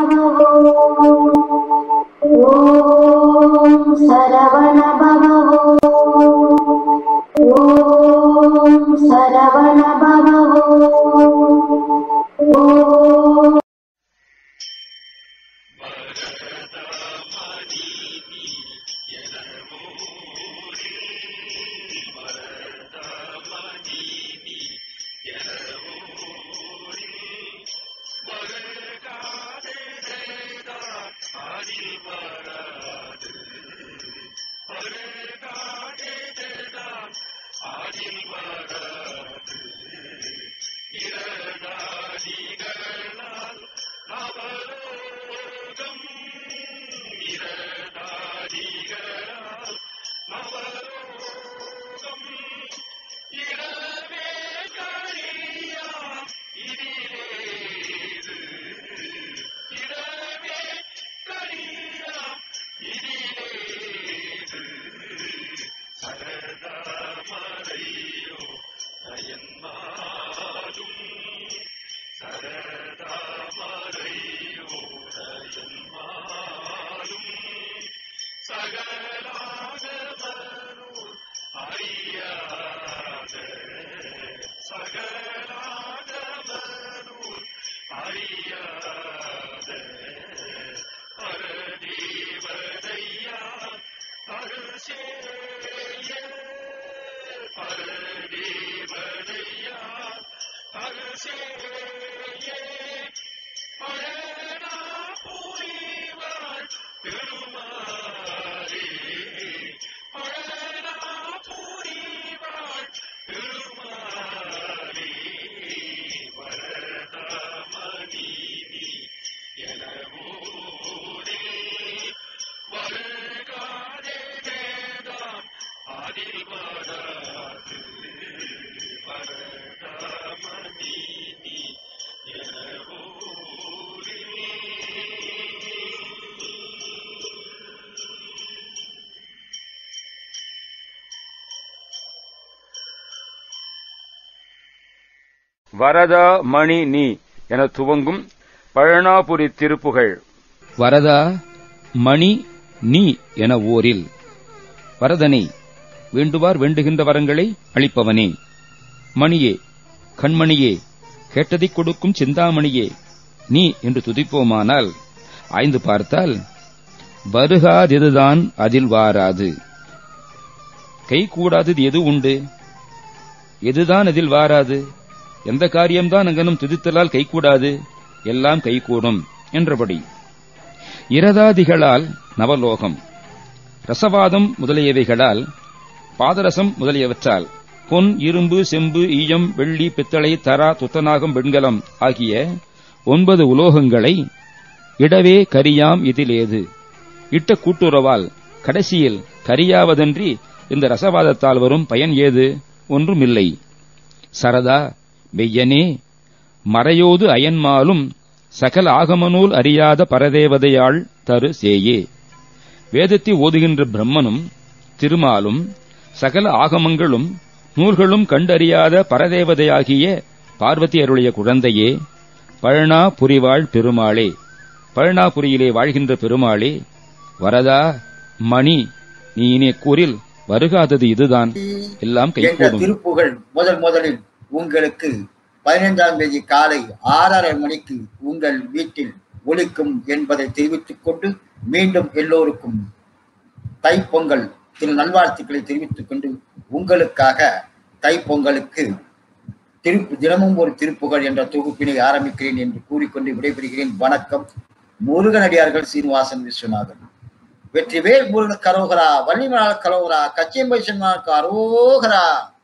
வரதா மணி நீ என துவங்கும் பழனாபுரி திருப்புகழ். வரதா மணி நீ என ஓரில் வரதனை வேண்டுவார் வேண்டுகின்ற வரங்களை அளிப்பவனே, மணியே கண்மணியே கேட்டதைக் கொடுக்கும் சிந்தாமணியே நீ என்று துதிப்போமானால் ஆய்ந்து பார்த்தால் வருகாதெதுதான் அதில் வாராது. கை கூடாதது எது உண்டு? எதுதான் அதில் வாராது? எந்த காரியம்தான் அங்கனும் துதித்தலால் கைகூடாது? எல்லாம் கைகூடும் என்றபடி இரதாதிகளால் நவலோகம், ரசவாதம் முதலியவைகளால், பாதரசம் முதலியவற்றால் பொன், இரும்பு, செம்பு, ஈயம், வெள்ளி, பித்தளை, தரா, துத்தநாகம், வெண்கலம் ஆகிய 9 உலோகங்களை இடவே கரியாம் இதிலேது. இட்ட கூட்டுறவால் கடைசியில் கரியாவதன்றி இந்த ரசவாதத்தால் வரும் பயன் ஏது? ஒன்றுமில்லை. சரதா மெய்யனே மறையோது அயன்மாலும் சகல ஆகமநூல் அறியாத பரதேவதையாள் தரு சேயே. வேதத்தை ஓதுகின்ற பிரம்மனும் திருமாலும் சகல ஆகமங்களும் நூல்களும் கண்டறியாத பரதேவதையாகிய பார்வதி அருளிய குழந்தையே, பழனா புரிவாள் பெருமாளே, பழனாபுரியிலே வாழ்கின்ற பெருமாளே, வரதா மணி நீ இனே கூறில் வருகாதது இதுதான், எல்லாம் கைகூடும். திருப்புகழ் முதலில் உங்களுக்கு 15ஆம் தேதி காலை 6:30 மணிக்கு உங்கள் வீட்டில் ஒலிக்கும் என்பதை தெரிவித்துக் கொண்டு மீண்டும் எல்லோருக்கும் தைப்பொங்கல் நல்வாழ்த்துக்களை தெரிவித்துக் கொண்டு உங்களுக்காக தைப்பொங்கலுக்கு தினமும் ஒரு திருப்புகழ் என்ற தொகுப்பினை ஆரம்பிக்கிறேன் என்று கூறிக்கொண்டு விடைபெறுகிறேன். வணக்கம். முருகனடியார்கள் சீனிவாசன் விஸ்வநாதன். வெற்றிவேல் முருகன் கரோகரா, வள்ளிமலால் கரோகரா, கச்சியம்பை சென்மார்க்கு அரோகரா.